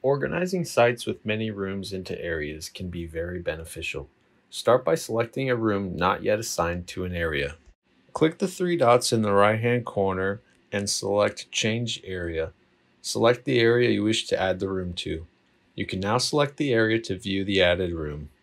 Organizing sites with many rooms into areas can be very beneficial. Start by selecting a room not yet assigned to an area. Click the three dots in the right-hand corner and select Change Area. Select the area you wish to add the room to. You can now select the area to view the added room.